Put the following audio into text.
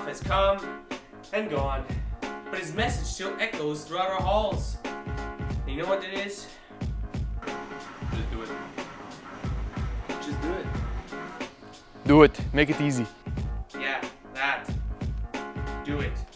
has come and gone, but his message still echoes throughout our halls. And you know what it is? Just do it. Just do it. Do it. Make it easy. Yeah, that. Do it.